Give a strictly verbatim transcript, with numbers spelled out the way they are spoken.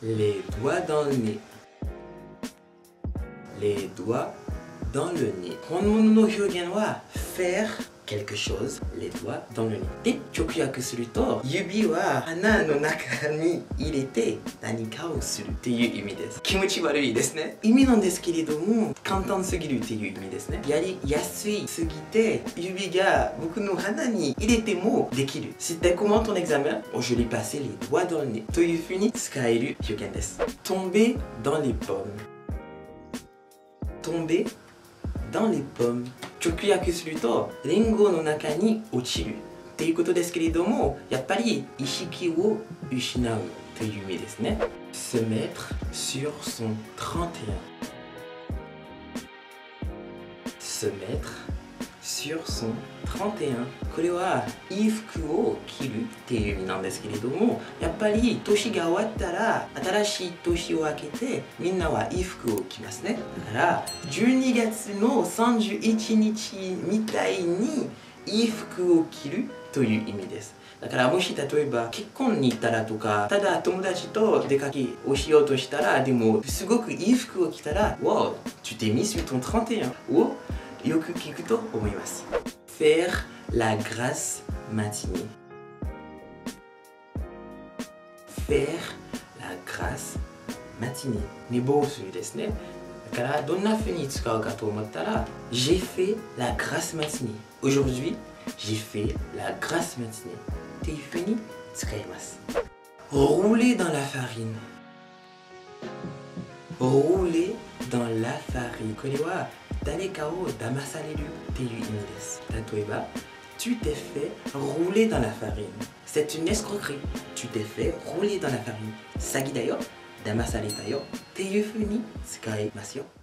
Les doigts dans le nez. Les doigts dans le nez. このものの表現は faire quelque chose, les doigts dans le nez. で、直訳すると、指は鼻の中に入れて何かをするっていう意味です。気持ち悪いですね。意味なんですけれども、簡単すぎるっていう意味ですね。やりやすいすぎて、指が僕の鼻に入れてもできる。C'était comment ton examen? Oh, je l'ai passé les doigts dans le nez. というふうに使える表現です。Tomber dans les pommes. Tomber dans les pommes. 直訳すると、リンゴの中に落ちるっていうことですけれども、やっぱり意識を失うという意味ですね。Se mettre sur son trente et un. Se mettre sur son trente et un. これは衣服を着るっていう意味なんですけれども、やっぱり年が終わったら新しい年を明けてみんなは衣服を着ますね。だからじゅうにがつのさんじゅういちにちみたいに衣服を着るという意味です。だからもし例えば結婚に行ったらとか、ただ友達と出かけをしようとしたら、でもすごくいい服を着たら、Wow, tu t'es mis sur ton trente et un をよく聞くと思います。Faire la grasse matinée. Faire la grasse matinée. 寝坊するですね。だからどんな風に使うかと思ったら、J'ai fait la grasse matinée. Aujourd'hui, j'ai fait la grasse matinée. っていう風に使います。Rouler dans la farine. Rouler dans la farine. これは誰かを騙されるっていう意味です。例えば、Tu t'es fait rouler dans la farine. C'est une escroquerie. Tu t'es fait rouler dans la farine. 詐欺だよ、騙されたよっていう風に使いますよ。